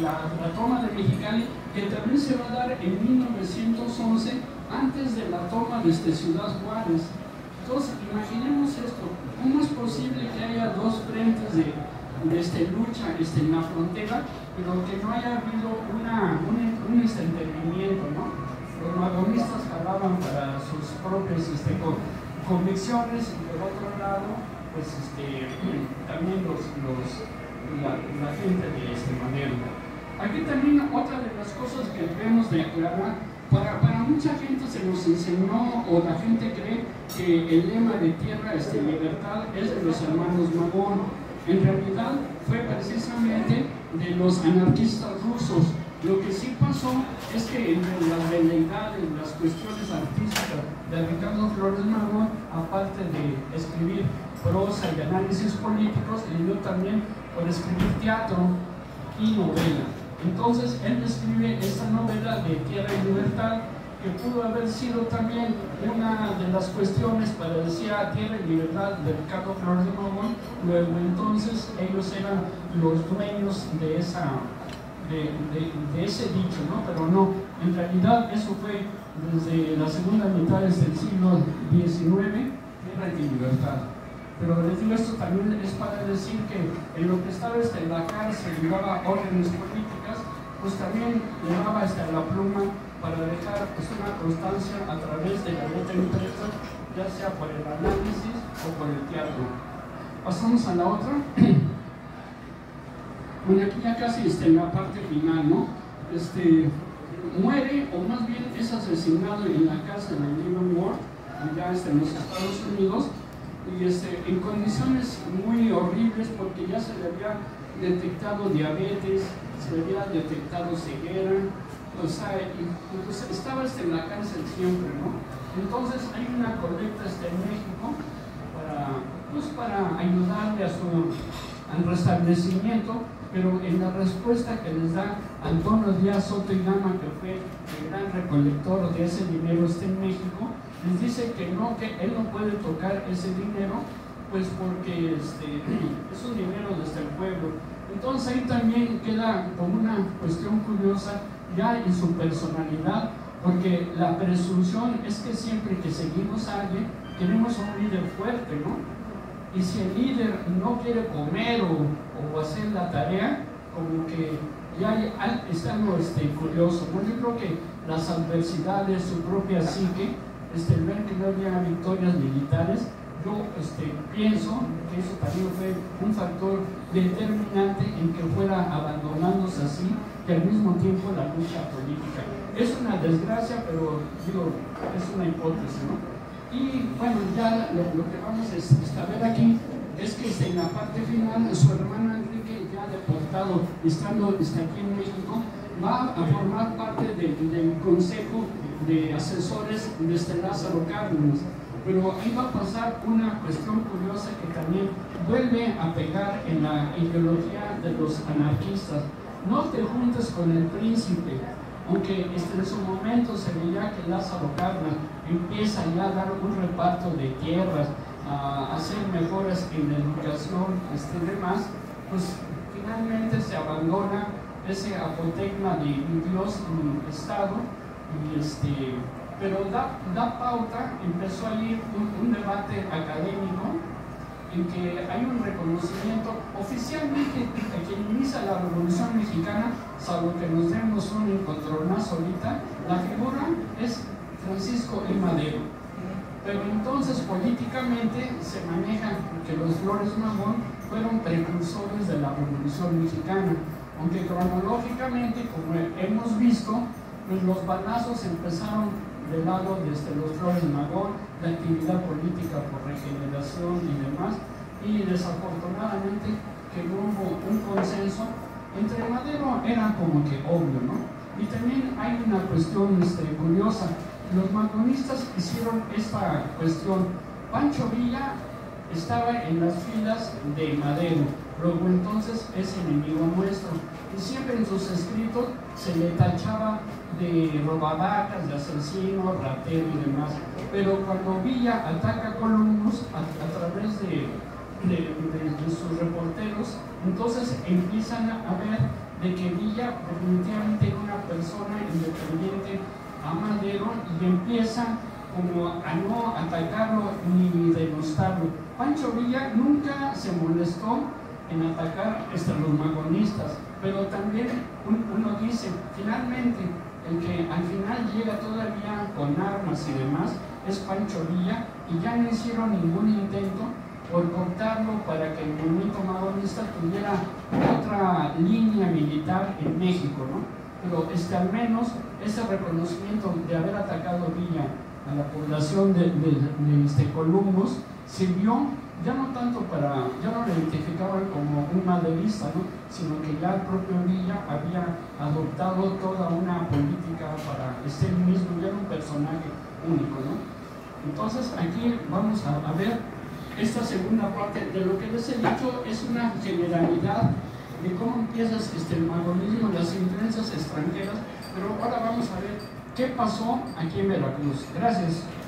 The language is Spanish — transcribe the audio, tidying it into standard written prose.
la toma de Mexicali, que también se va a dar en 1911, antes de la toma de Ciudad Juárez. Entonces, imaginemos esto: ¿cómo es posible que haya dos frentes de lucha en la frontera, pero que no haya habido un entendimiento, ¿no? Los magonistas jalaban para sus propias convicciones, y por otro lado, pues también la gente de este manera. Aquí también otra de las cosas que debemos de aclarar: para mucha gente se nos enseñó, o la gente cree, que el lema de tierra, libertad, es de los hermanos Magón. En realidad fue precisamente de los anarquistas rusos. Lo que sí pasó es que entre las veleidades, las cuestiones artísticas de Ricardo Flores Magón, aparte de escribir prosa y análisis políticos, le dio también por escribir teatro y novela. Entonces él escribe esta novela de Tierra y Libertad, que pudo haber sido también una de las cuestiones para decir Tierra y Libertad de Ricardo Flores de Magón. Luego entonces ellos eran los dueños de ese dicho, ¿no? Pero no, en realidad eso fue desde la segunda mitad del siglo XIX, Tierra y Libertad. Pero les digo, esto también es para decir que en lo que estaba en la cárcel y daba órdenes políticas, pues también le daba la pluma para dejar una constancia a través de la letra impresa, ya sea por el análisis o por el teatro. Pasamos a la otra. Bueno, aquí ya casi en la parte final, ¿no? Muere, o más bien es asesinado en la cárcel de Leavenworth, allá en los Estados Unidos, y en condiciones muy horribles, porque ya se le había detectado diabetes, se le había detectado ceguera, o sea, pues estaba en la cárcel siempre, ¿no? Entonces hay una colecta en México para ayudarle al restablecimiento, pero en la respuesta que les da Antonio Díaz Soto y Gama, que fue el gran recolector de ese dinero en México, les dice que él no puede tocar ese dinero, pues porque es un dinero desde el pueblo. Entonces ahí también queda como una cuestión curiosa ya en su personalidad, porque la presunción es que siempre que seguimos a alguien, queremos un líder fuerte, ¿no? Y si el líder no quiere comer o hacer la tarea, como que ya está algo curioso, ¿no? Yo creo que las adversidades, su propia psique, el ver que no había victorias militares, yo pienso que eso también fue un factor determinante en que fuera abandonándose así, y al mismo tiempo la lucha política. Es una desgracia, pero digo, es una hipótesis, ¿no? Y bueno, ya lo que vamos a ver aquí es que en la parte final, su hermano Enrique, ya deportado, estando aquí en México, va a formar parte del consejo de asesores de Lázaro Cárdenas. Pero ahí va a pasar una cuestión curiosa que también vuelve a pegar en la ideología de los anarquistas. No te juntes con el príncipe. Aunque en su momento se veía que Lázaro Cárdenas empieza ya a dar un reparto de tierras, a hacer mejoras en la educación y demás, pues finalmente se abandona ese apotegma de Dios en el Estado, pero da pauta, empezó a ir un debate académico en que hay un reconocimiento oficialmente que inicia la Revolución Mexicana, salvo que nos demos un encontronazo ahorita. La figura es Francisco I. Madero, pero entonces políticamente se maneja que los Flores Magón fueron precursores de la Revolución Mexicana, aunque cronológicamente, como hemos visto, pues los balazos empezaron del lado de los Flores Magón, la actividad política por regeneración y demás, y desafortunadamente que no hubo un consenso entre Madero, era como que obvio, ¿no? Y también hay una cuestión curiosa: los magonistas hicieron esta cuestión. Pancho Villa estaba en las filas de Madero, luego entonces es enemigo nuestro, y siempre en sus escritos se le tachaba de robavacas, de asesino, ratero y demás. Pero cuando Villa ataca a Columbus a través de sus reporteros, entonces empiezan a ver de que Villa definitivamente era una persona independiente a Madero y empieza como a no atacarlo ni denostarlo. Pancho Villa nunca se molestó en atacar los magonistas, pero también uno dice, finalmente, el que al final llega todavía con armas y demás es Pancho Villa, y ya no hicieron ningún intento por cortarlo para que el movimiento magonista tuviera otra línea militar en México, ¿no? Pero al menos ese reconocimiento de haber atacado Villa a la población de Columbus sirvió ya no tanto ya no lo identificaban como un maderista, ¿no? Sino que ya el propio Villa había adoptado toda una política para ser mismo, ya era un personaje único, ¿no? Entonces aquí vamos a ver esta segunda parte. De lo que les he dicho es una generalidad de cómo empiezas el magonismo, las influencias extranjeras, pero ahora vamos a ver qué pasó aquí en Veracruz. Gracias.